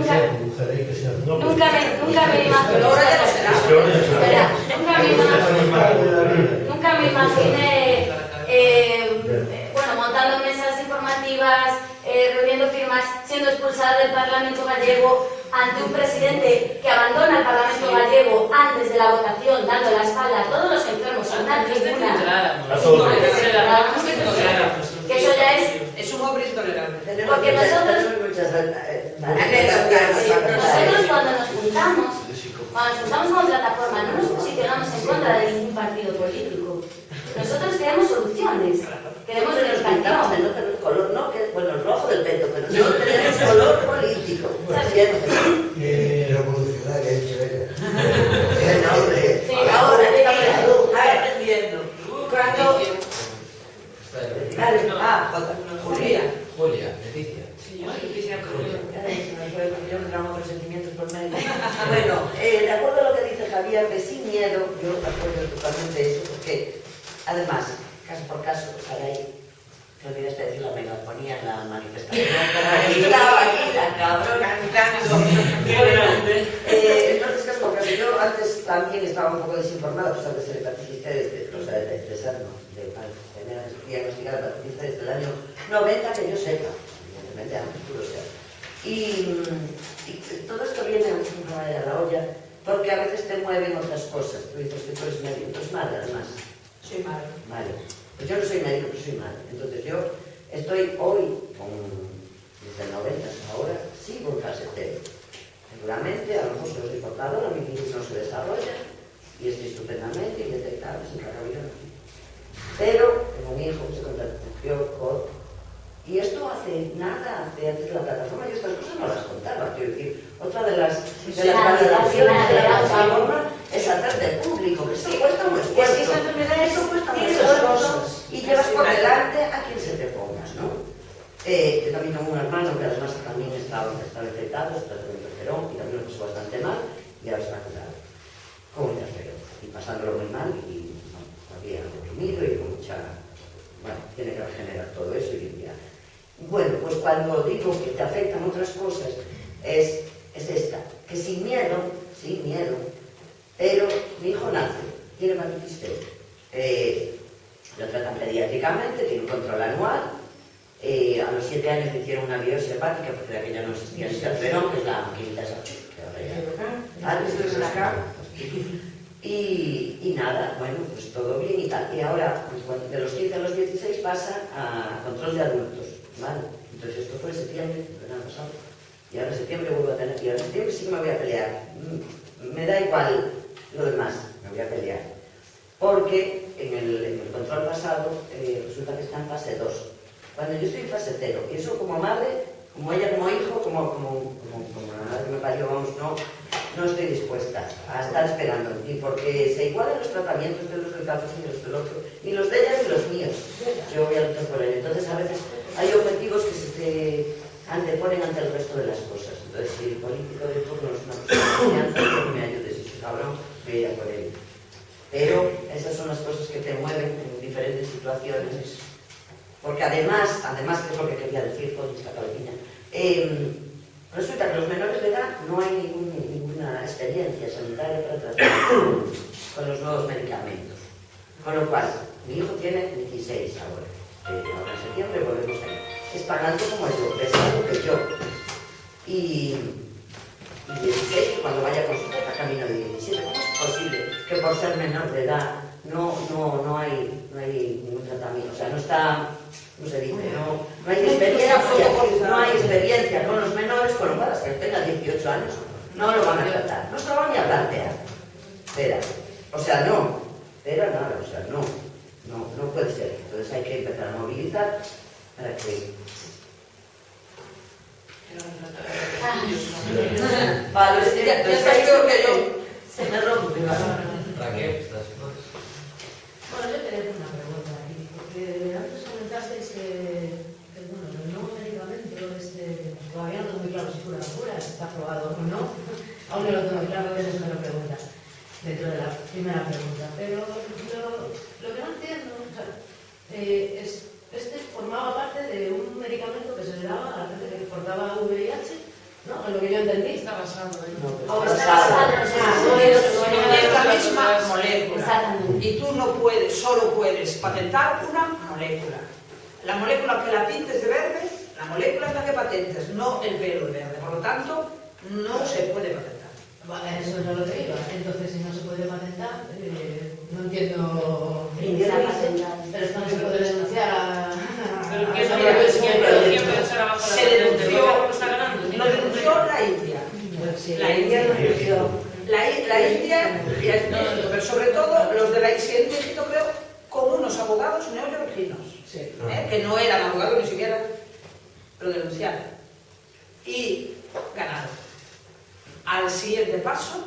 Nunca me imaginé montando mesas informativas, reuniendo firmas, siendo expulsada del Parlamento gallego ante un presidente que abandona el Parlamento gallego antes de la votación, dando la espalda a todos los enfermos en una tribuna. Que eso ya es un hombre intolerable. Porque nosotros cuando nos juntamos como plataforma, no nos posicionamos en contra de ningún partido político. Nosotros queremos soluciones. Queremos que nos pintamos de no tener color, no que, bueno, rojo del peto, pero no tenemos color político. Revolucionaria, chévere. Sí, ahora está aprendiendo. Julia, Leticia. Bueno, de acuerdo a lo que dice Javier, que sin miedo, yo apoyo totalmente eso, porque además, caso por caso, pues ahí, que olvidaste de decir la megafonía en la manifestación. Estaba aquí la cabrona cantando. Entonces, caso por caso, yo antes también estaba un poco desinformada, pues antes de hepatitis C, de ser, ¿no? De diagnosticar hepatitis C desde el año 90, que yo sepa, evidentemente antes tú lo sepas. Y todo esto viene a la olla, porque a veces te mueven otras cosas. Tú dices que tú eres médico, tú eres madre además. Soy madre. Vale. Pues yo no soy médico, pero soy madre. Entonces yo estoy hoy, desde el 90 hasta ahora, sigo en fase 0. Seguramente, a lo mejor soy portadora, mi virus no se desarrolla, y estoy estupendamente indetectable, sin carga. Pero tengo un hijo que se contagió con... Y esto hace antes de la plataforma, yo estas cosas no las contaba. Quiero decir, otra de las validaciones de la plataforma es hacerte público, que eso cuesta un esfuerzo. Eso cuesta un esfuerzo y llevas por delante a quien se te pongas, ¿no? Yo también tengo un hermano que además también estaba infectado, está con interferón y también lo pasó bastante mal y ahora está curado con interferón y pasándolo muy mal y no, había consumido y con mucha... Bueno, tiene que regenerar todo eso y limpiar. Bueno, pues cuando digo que te afectan otras cosas, es esta, que sin miedo, pero mi hijo nace, tiene hepatitis C, lo tratan pediátricamente, tiene un control anual, a los 7 años le hicieron una biopsia hepática, porque de aquella no existía el interferón, que es la maquinita esa, que ahora ya... Y nada, bueno, pues todo bien y tal. Y ahora, pues, de los 15 a los 16 pasa a control de adultos, ¿vale? Entonces esto fue en septiembre del año pasado. Y ahora en septiembre vuelvo a tener, y ahora en septiembre sí que me voy a pelear. Me da igual lo demás, me voy a pelear. Porque en el control pasado resulta que está en fase 2. Cuando yo estoy en fase 0, y eso como madre, como ella como hijo, como la madre que me parió, vamos, no... no estoy dispuesta a estar esperando, ni porque se igualen los tratamientos de los del cáncer ni los del otro, ni los de ella ni los míos. Yo voy a luchar por ello. Entonces, a veces hay objetivos que se te anteponen ante el resto de las cosas. Entonces, si el político de turno es una persona de confianza, yo que me ayude, si es cabrón, me iré por ello. Pero esas son las cosas que te mueven en diferentes situaciones. Porque además, que es lo que quería decir con esta cabecilla, resulta que los menores de edad no hay ninguna experiencia sanitaria para tratar con los nuevos medicamentos. Con lo cual, mi hijo tiene 16 ahora. Ahora en septiembre volvemos a ir. Es pagando como yo, pesado que yo. Y 16, cuando vaya a consulta, está camino de 17. ¿Cómo es posible que por ser menor de edad no hay ningún tratamiento? O sea, no está... No se dice, no hay experiencia con los menores, con lo cual hasta que tenga 18 años no lo van a tratar, no se lo van ni a plantear. Espera, o sea, no, pero nada, o sea, no puede ser. Entonces hay que empezar a movilizar para que... Vale, ya está peor que yo. Se me rompe, ¿Para qué? ¿Estás? Bueno, yo quería hacer una pregunta aquí, porque antes comentasteis que bueno, el nuevo medicamento todavía no tengo muy claro si cura o cura, si está aprobado o no. Aún no lo tengo claro, esa es una pregunta, dentro de la primera pregunta. Pero lo que no entiendo, o sea, este formaba parte de un medicamento que se le daba a la gente que portaba VIH, ¿no? En lo que yo entendí. Está basado en... Está basado en la misma molécula. Exactamente. Y tú no puedes, solo puedes patentar una molécula. La molécula que la pintes de verde, la molécula es la que patentes, no el pelo de verde. Por lo tanto, no se puede patentar. Vale, eso es lo que iba. Entonces, si no se puede patentar, no entiendo... Pero esto no se puede denunciar a... Pero ¿quién puede ser abajo de la patente? Lo denunció la India. La India lo denunció. La India y el México, pero sobre todo los de la México, creo, con unos abogados neoyorquinos, que no eran abogados ni siquiera, lo denunciaron. Y ganaron. Al siguiente paso,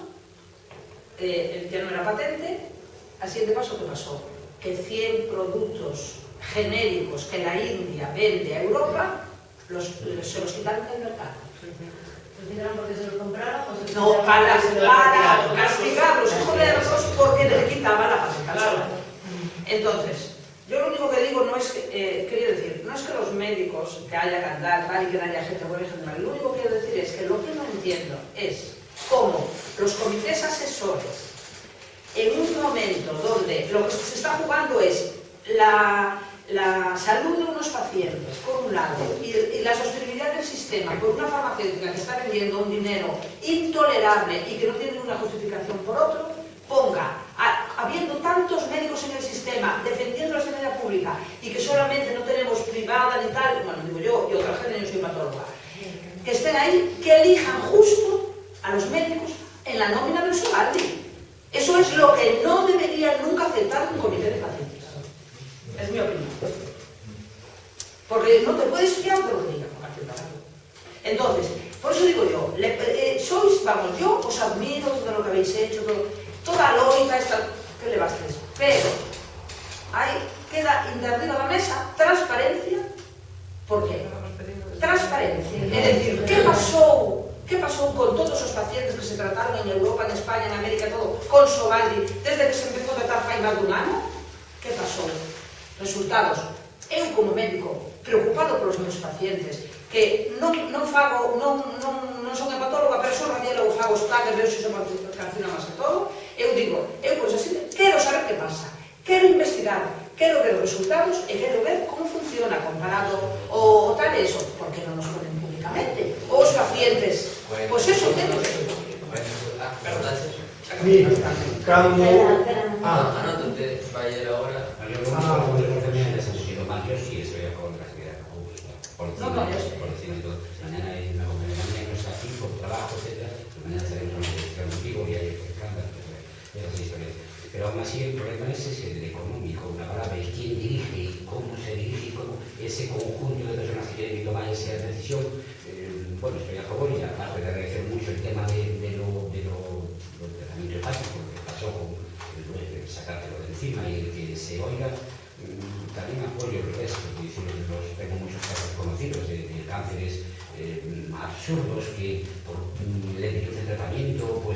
ya no era patente, al siguiente paso, ¿qué pasó? Que 100 productos genéricos que la India vende a Europa, se los quitaron del mercado. ¿Los quitaron porque se los compraron o se No, para castigarlos y joderlos porque le quitaban la patente. Entonces, yo lo único que digo no es que, quería decir, no es que los médicos que haya que andar mal y que no haya gente buena y gente mala. Lo único que quiero decir es que lo que no entiendo es cómo los comités asesores, en un momento donde lo que se está jugando es la salud de unos pacientes, por un lado, y la sostenibilidad del sistema, por una farmacéutica que está vendiendo un dinero intolerable y que no tiene ninguna justificación por otro, ponga, habiendo tantos médicos en el sistema defendiendo la sanidad pública y que solamente no tenemos privada ni tal, bueno, digo yo, y otra gente, yo soy patóloga, que estén ahí, que elijan justo a los médicos en la nómina del Sogaldi. Eso es lo que no debería nunca aceptar un comité de pacientes. Es mi opinión. Porque no te puedes fiar de lo que diga Jorge Parado. Entonces, por eso digo yo, yo os admiro de lo que habéis hecho, toda loita esta que le bastes. Pero ahí queda de arriba de la mesa transparencia. ¿Por qué? Transparencia. Es decir, ¿qué pasó con todos os pacientes que se trataron en Europa, en España, en América, todo, con Sogaldi, desde que se empezó a tratar fai máis dun ano? ¿Qué pasó? Resultados. Eu, como médico, preocupado polos meus pacientes, que non son hepatóloga, pero son radiólogo, fago os planes, veo se son carcinomas e todo, eu digo, pois así, quero saber que pasa, quero investigar, quero ver os resultados e quero ver como funciona comparado o tal e eso, porque non nos ponen públicamente. Os pacientes, pois eso, temos. Cando... Anótate, vaya ahora. Yo lo único que concerniente en ese sentido, yo sí estoy a favor de la sanidad pública. Por decir todo. Mañana no está aquí por trabajo, etc. Mañana estaremos en una dirección contigo y hay que cambiar esas historias. Pero aún así el problema es el económico, una palabra, es quién dirige y cómo se dirige, cómo ese conjunto de personas que quieren tomar esa decisión. Bueno, estoy a favor y aparte de agradecer mucho el tema de lo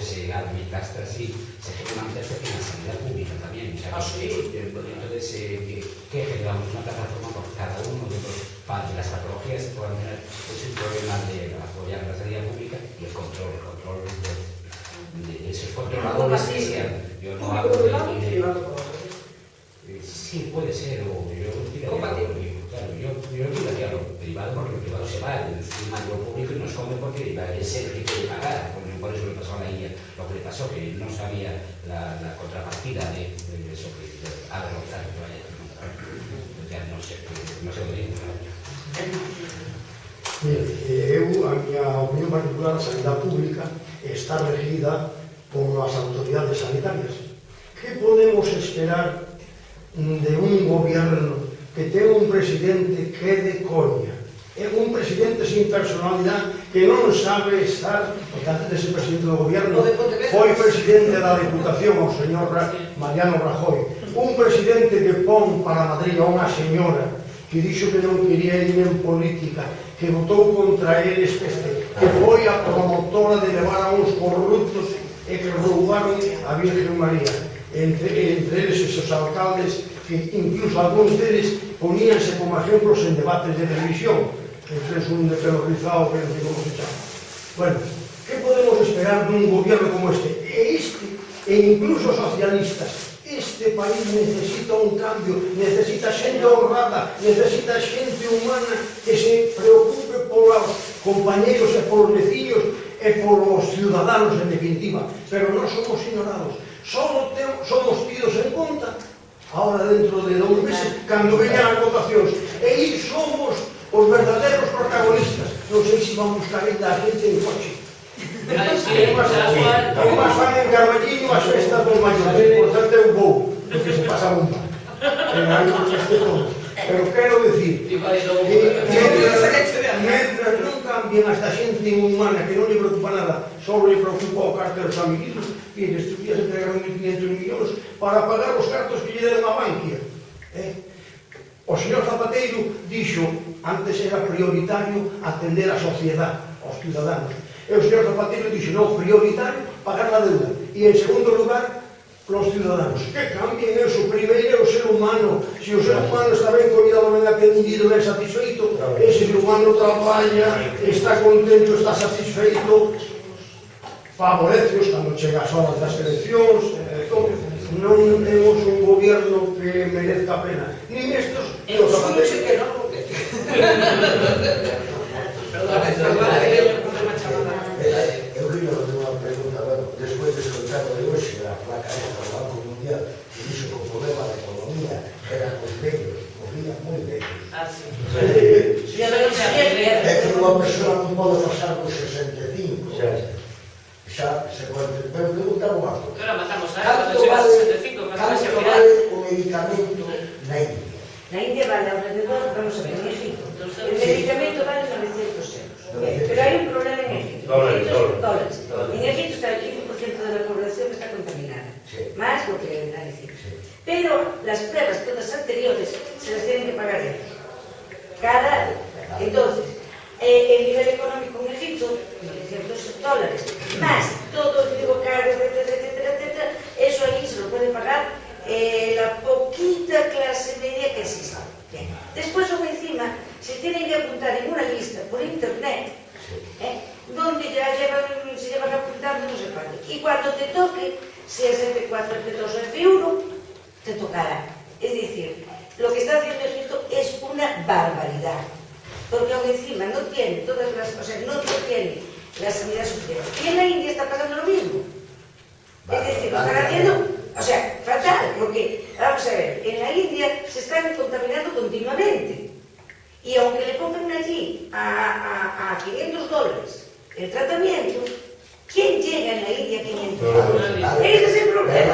ese gado y castra así, se genera una tercera en la sanidad pública también. O sea, entonces, ¿qué generamos? Una plataforma por cada uno de las patologías que puedan tener ese problema de apoyar la sanidad pública y el control de esos controladores que sean. Yo no hablo de... Sí, puede ser, o yo diría lo privado porque lo privado se va encima de lo público y nos come porque es el que quiere pagar. Por eso le pasó a la India lo que le pasó, que no sabía la contrapartida de eso que avergonzar que vaya. No sé lo que digo. A miña opinión particular, a sanidade pública está regida por as autoridades sanitarias. Que podemos esperar de un gobierno que ten un presidente que é de coña? É un presidente sin personalidade que non sabe estar, porque antes de ser presidente do gobierno foi presidente da Diputación, o señor Mariano Rajoy, un presidente que pon para Madrid a unha señora que dixo que non quería ir en política, que votou contra eles, que foi a promotora de levar a uns corruptos e que roubaron a Virgen María. Entre eles esos alcaldes que incluso algúns deles poníanse como ejemplos en debates de televisión, entre un de pelo rizado que non sei como se chama. Bueno, que podemos esperar dun gobierno como este? E incluso socialistas, este país necesita un cambio, necesita xente honrada, necesita xente humana que se preocupe polos compañeros e polos veciños e polos ciudadanos en definitiva, pero non somos ignorados. Somos tidos en conta ahora dentro de 2 meses cando veñan as votacións e somos os verdadeiros protagonistas. Non sei se vamos buscar ainda a gente en coche ou máis van en Carballiño as festas dos maiores, por tanto eu vou porque se pasa un pan pero quero dicir que mentras non cambien a esta xente inhumana que non lle preocupa nada, só lle preocupa o carto dos amiguitos e estes días entregaron 1.500 millóns para pagar os cartos que lle deron a Bankia. O señor Zapatero dixo antes era prioritario atender a sociedade, aos ciudadanos, e o señor Zapatero dixo non, prioritario pagar a deuda e en segundo lugar los ciudadanos. Que cambien eso, primeiro é o ser humano. Se o ser humano está ben cuidado, ben atendido, ben satisfeito, ese ser humano traballa, está contento, está satisfeito, favoreceos cando chega as horas das eleccións, non temos un gobierno que merezca a pena. Nin estos, eu xuxe que non, porque... Eu queria fazer unha pregunta, bueno, despois de escoitar de hoxe a placa esta do Banco Mundial que dixo que o problema da economía era os vellos, os días moi vellos. É que unha persoa non pode pasar por 65. Xa se pode... Pero preguntar unha cosa. Canto vale o medicamento na India? Na India vale alrededor, vamos a ver, en Egipto. El medicamento vale 900 euros. Pero hai un problema en Egipto. Dólares. En Egipto está el 15% de la población que está contaminada. Más lo que la decir. Pero las pruebas, todas anteriores, se las tienen que pagar ellos. Cada año. Entonces, el nivel económico en Egipto, $900, más todo el digo cargos, etcétera, eso ahí se lo puede pagar la poquita clase media que existe. Bien. Después, encima, se tienen que apuntar en una lista por internet, donde ya se llevan apuntando no sé cuánto. Y cuando te toque, si es F4, F2 o F1, te tocará. Es decir, lo que está haciendo Egipto es una barbaridad. Porque aún encima no tiene todas las cosas, no tiene la sanidad social. Y en la India está pasando lo mismo. Es decir, lo están haciendo, o sea, fatal, porque, vamos a ver, en la India se están contaminando continuamente. Y aunque le pongan allí a $500 el tratamiento, ¿quién llega en la India a $500? Ese es el problema.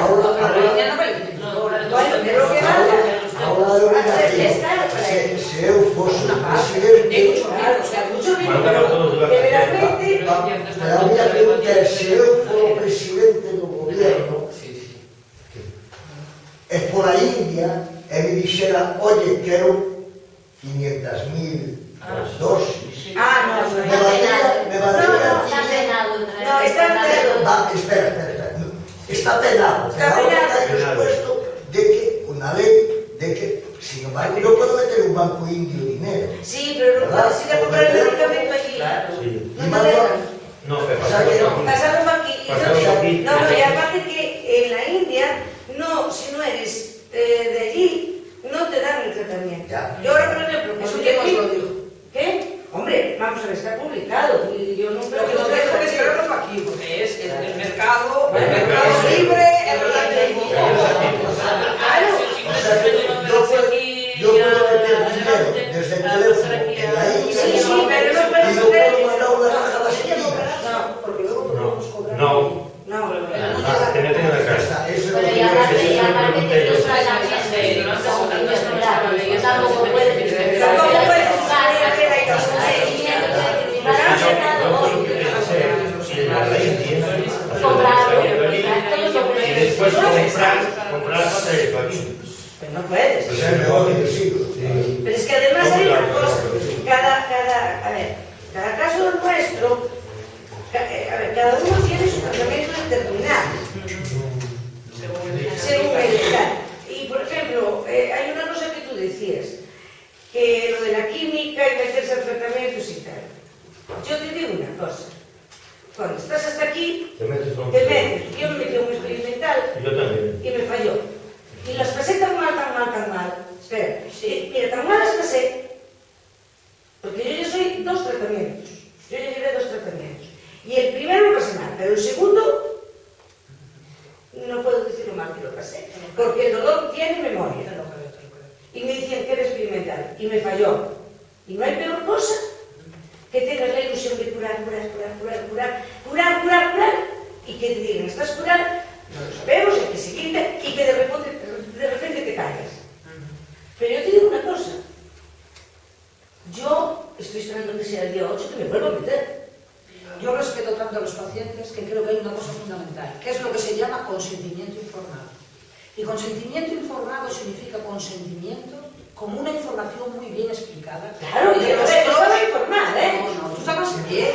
Se eu fosse presidente, a minha pergunta é: se eu for presidente do governo e por a India e me dixera, oye, quero 500.000 dosis, Ah, no, me valdría no, está penado. Espera. Está penado. Está dispuesto de que una ley de que, sin embargo, yo puedo meter un banco indio dinero. Sí, pero no puedes ir a comprar el medicamento allí. Claro. No te dejan. No, pero pasarlo aquí. No, y aparte que en la India, no, si no eres de allí, no te dan el tratamiento. Yo ahora, por ejemplo, eso que nos lo dijo. ¿Qué? Hombre, vamos a ver, está publicado y yo nunca... Lo que nos deja es esperarlo aquí, porque es el mercado libre, el yo puedo meter dinero desde el teléfono en la India pero no puedes y yo puedo mandar una caja a las esquinas. No, porque luego podemos cobrar. no. Tiene que ver casa. Pero y aparte que los tratamientos tampoco puedes y después comprar papel aquí. Pero no puedes. Pues es el negocio del siglo. Pero es que además hay una cosa, cada caso nuestro, cada uno tiene su tratamiento determinado, según el tal. Y por ejemplo, hay una cosa que tú decías, que lo de la química y meterse a tratamientos y tal. Yo te digo una cosa, cuando estás hasta aquí, te metes, yo me metí a un experimental y me falló. Y las pasé tan mal. Espera, mira, tan mal las pasé, porque yo ya soy 2 tratamientos. Yo ya llevé 2 tratamientos. Y el primero lo pasé mal, pero el segundo, no puedo decir lo mal que lo pasé, porque el dolor tiene memoria. Y me decían que era experimental, y me falló. Y no hay peor cosa que tengas la ilusión de curar, y que te digan, estás curado, no lo sabemos, hay que seguirte, y que de repente te caigas. Pero yo te digo una cosa, yo estoy esperando que sea el día 8 que me vuelva a meter. Yo respeto tanto a los pacientes que creo que hay una cosa fundamental, que es lo que se llama consentimiento informado. Y consentimiento informado significa consentimiento como una información muy bien explicada. Claro, y yo estaba informada, ¿eh? No, tú estabas bien.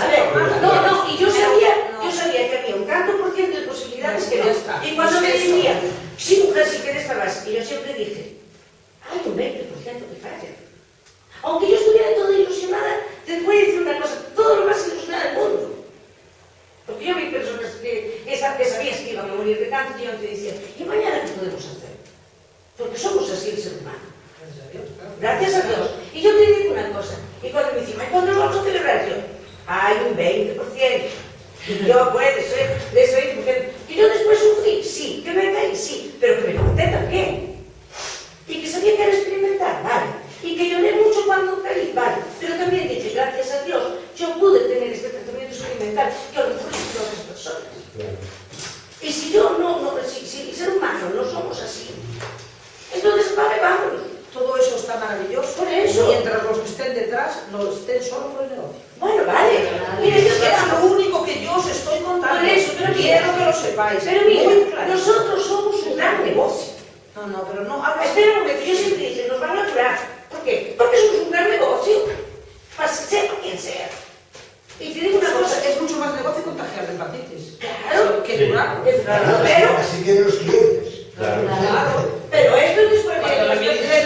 Y yo sabía que había un tanto por ciento de posibilidades que no. Y cuando me decían, sí, mujer, si quieres estabas, y yo siempre dije, hay un 20% que falla. Aunque yo estuviera toda ilusionada, te voy a decir una cosa, todo lo más ilusionada del mundo. Porque yo vi personas que sabías que iban a morir de cáncer y yo te decía, ¿y mañana qué podemos hacer? Porque somos así el ser humano. Gracias a Dios. Y yo te digo una cosa, y cuando me dicen, ¿cuándo lo vamos a celebrar? Yo, hay un 20%. Y yo puede ser de ese 20%. Y yo después sufrí, sí, que me caí, sí, pero que me levanté también. Y que sabía que era experimental, vale. Y que lloré mucho cuando caí, vale. Pero también dije, gracias a Dios, yo pude tener este tratamiento experimental que a lo mejor no otras personas. Y si yo si el ser humano no somos así, entonces vale, vámonos. Todo eso está maravilloso. Por eso. Mientras los que estén detrás no estén solo por el negocio. Bueno, vale. Mira, es lo único que yo os estoy contando. Por eso, pero quiero que lo sepáis. Pero mira, nosotros somos un gran negocio. No, pero no. Espera un momento, yo siempre dije, nos van a curar. ¿Por qué? Porque somos un gran negocio. Sea quien sea. Y te digo una cosa, es mucho más negocio contagiar de hepatitis. Claro. Que curar. Pero así vienen los clientes. Claro. Pero esto es después de la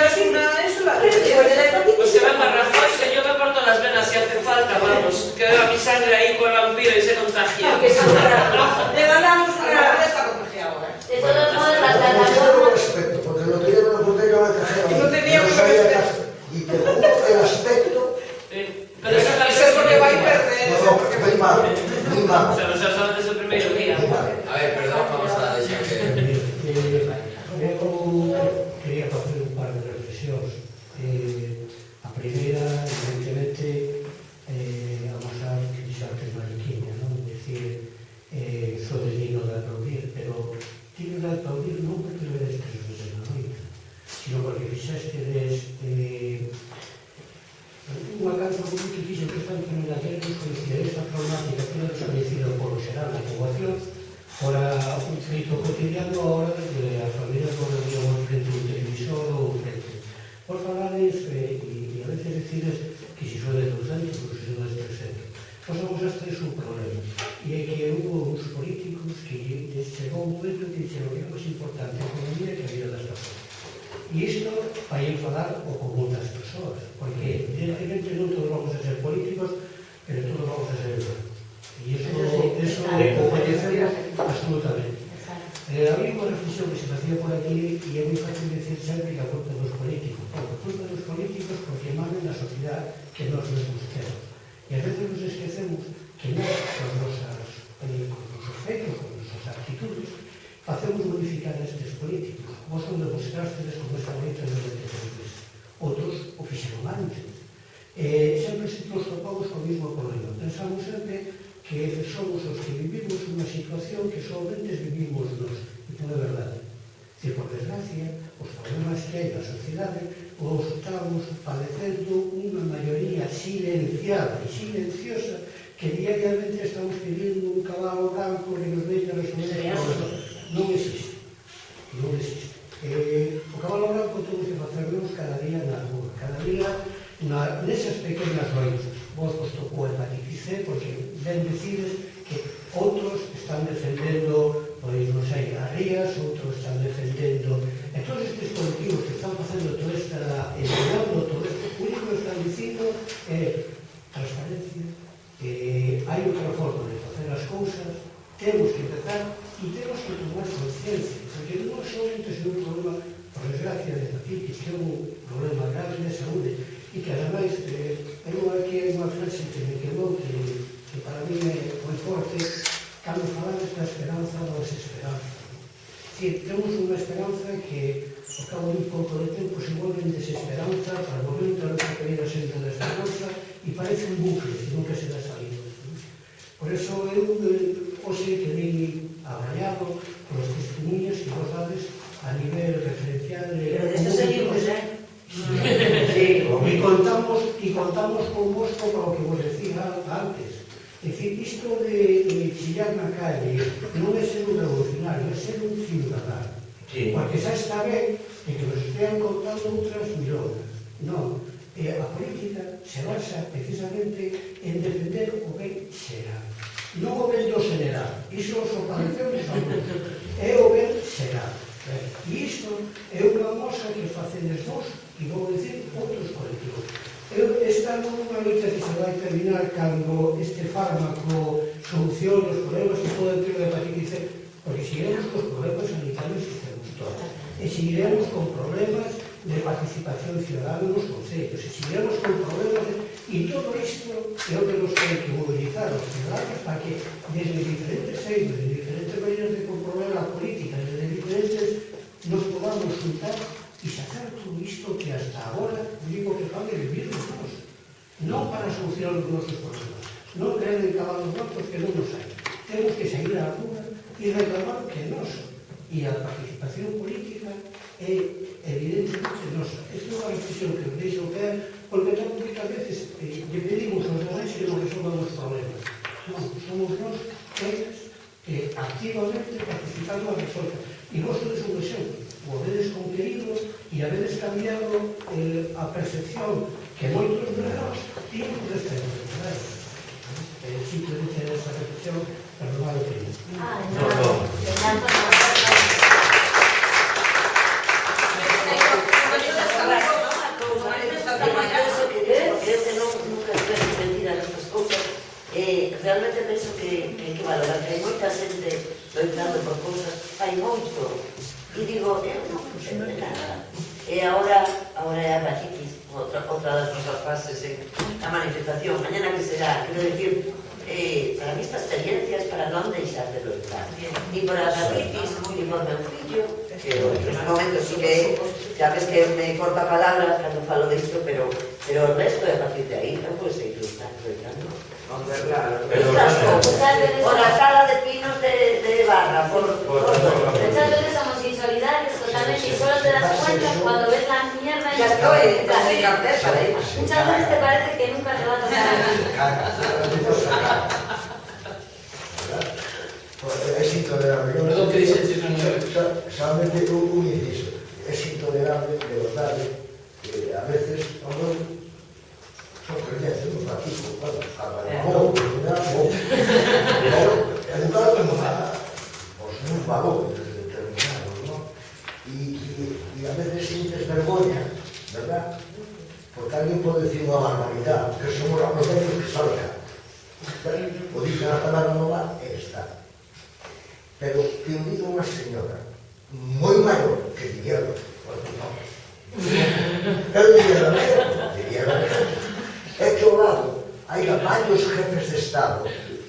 hepatitis. Pues se va para Rajoy, que yo me corto las venas si hace falta, vamos. Queda mi sangre ahí con la vampiro y se contagia. Le ganamos una... está contagiado, ¿eh? De todos modos, las plataformas... respeto, porque el otro día me lo conté yo a la cajera. No tenía un respeto. Y te juro el aspecto... Pero eso es porque va a ir perder. No, muy malo, muy malo. Se nos ha salido desde el primer día. A ver, perdón, vamos a deixar que... Eu quería facer un par de reflexións. A primeira, evidentemente, amasar que dixo antes Mariquiña, non? Dicir, sodes digno de aplaudir, pero digno de aplaudir non porque lo vedes 3 veces na noite, sino porque fixestedes unha canción que fixo que esta enfermedade era descoñecida, esta problemática que era descoñecida por xeral da poboación, fora un feito cotidiano a hora de as familias non veíamos frente a un televisor ou frente. Por falades e a veces decides que si sodes 200 ou si sodes 300. Nós somos as tres un problema. E é que hubo uns por que chegou un momento en que dixeron que é máis importante a economía que a vida das persoas. E isto vai enfadar o común das persoas, porque evidentemente non todos vamos a ser políticos, pero todos vamos a ser enfermos. E iso o coñecemos absolutamente. Había unha reflexión que se facía por aquí e é moi fácil decir sempre que a culpa dos políticos. A culpa dos políticos porque emanan a sociedade que nós mesmos temos. E a veces nos esquecemos que nós, con nosos feitos, con nosas actitudes, facemos modificar a estes políticos. Vos non demostrastes como esta letra de 93. Outros o fixeron antes. Sempre nos topamos co mismo problema. Pensamos sempre que somos os que vivimos unha situación que solamente vivimos nós. E non é verdade. Por desgracia, os problemas que hai na sociedade os estamos padecendo unha maioría silenciada e silenciosa que diariamente estamos pidiendo un cabalo branco que nos veña a resolver os problemas. Non existe. Non existe. O cabalo branco temos que facernos cada día na rúa, cada día nesas pequenas loitas. Vos tocou a hepatitis C porque ben decides que outros están defendendo, pois non sei, as rías, outros están defendendo, e todos estes colectivos que están facendo toda esta eliminando todo este único que están dicindo é transparencia, hai outra forma de facer as cousas, temos que empezar e temos que tomar consciencia, porque non solamente é un problema, por desgracia, de hepatitis, que é un problema grave de saúde, e que ademais hai unha frase que me quedou que para mí é moi forte cando falamos da esperanza ou da desesperanza. Temos unha esperanza que ao cabo de un pouco de tempo se volve en desesperanza para volver outra vez a caer sempre da esperanza e parece un bucle que nunca se dá salido. Por eso eu hoxe quedei abrallado por os testemunhos que vos dades a nivel referencial. Pero desde seguimos, e contamos con vos como o que vos decía antes. É dicir, isto de chillar na calle non é ser un revolucionario, é ser un ciudadano. Porque xa está ben que nos estean contando outras millones. Non, a política se basa precisamente en defender o ben xeral. Non o ben do general, iso os padecemos a mundo, é o ben xeral. E isto é unha mosa que facedes vos e vou dicir outros colectivos. Esta non é unha lucha que se vai terminar cando este fármaco solucione os problemas que poden ter de hepatitis C, porque seguiremos cos problemas sanitarios e seguiremos con problemas de participación ciudadana nos concellos, e seguiremos con problemas e todo isto é o que nos ten que mobilizar os ciudadanos para que desde diferentes eidos, desde diferentes maneiras de comprobar a política, desde diferentes nos podamos juntar e sacar todo isto que hasta agora digo que fan de vivir nós, non para solucionar os nosos problemas, non creer en cabalos blancos que non nos hai. Temos que seguir á rúa e reclamar que é noso, e a participación política é evidentemente nosa. Esta é unha reflexión que me deixo caer, porque non moitas veces lle pedimos aos demais que non resolvan os problemas. Non, somos nós que activamente participamos a resolver. E vos sois un exemplo. O habedes conquerido e habedes cambiado a percepción que moitos de nós tínhamos desta enfermedade. Simplemente esa reflexión para non vale pena. Realmente penso que hai que valorar que hai moita xente loitando por cousas, hai moito. E digo, eu non sei de nada. E agora é a hepatitis, outra das nosas fases en a manifestación. Mañana que será, quero decir, para mí esta experiencia es para non deixar de loitar. E por a hepatitis, e por meu fillo, que en un momento sí que sabes que me corta palabras cando falo disto, pero o resto é a partir de aí, non pode seguir loitando. O la sala de pinos de Barra, muchas veces somos insolidarios totalmente y solo te das cuenta cuando ves la mierda y ya estoy, muchas veces te parece que nunca te va a tocar. Es intolerable. Perdón, que dices, solamente un inciso. Es intolerable, de verdad, que a veces sorprendente, un ratito, bueno, educado como pero que eu digo unha señora moi maior que diría eu diría é que ao lado hai varios jefes de Estado.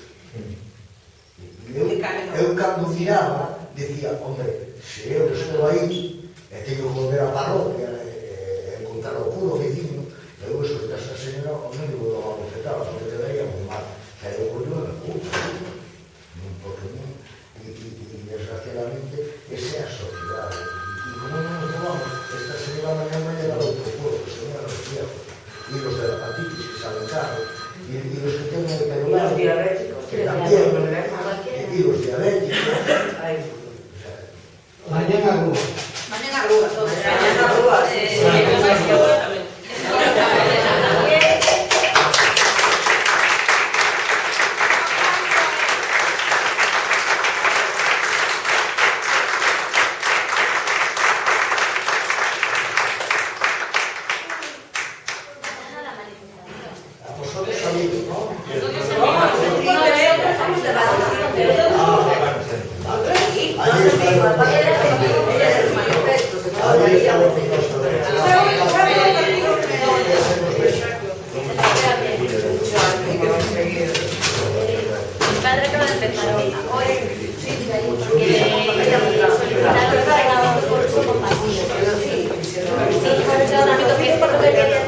Eu cando miraba decía, hombre, se eu estou aí e teño que volver a parroquia e contar o puro vecino, eu escoito a esta señora, o único que non a bofetaba, porque te daría moi mal, pero eu collo na puta, porque non, e desgraciadamente esa é a sociedade, e como non nos tomamos, esta señora mañana lle daba outro pueblo, que se vean los viejos, e los de la hepatitis que salen caros, e los que teñen el pelo largo, que tamén, e los diabéticos, Mañana Rúa. Mañana Rúa, todos. Mañana Rúa, vosotros sabéis, ¿no? Mi padre acaba de empezar hoy, solicitaron un curso compasivo. Sí, por eso, por lo que quería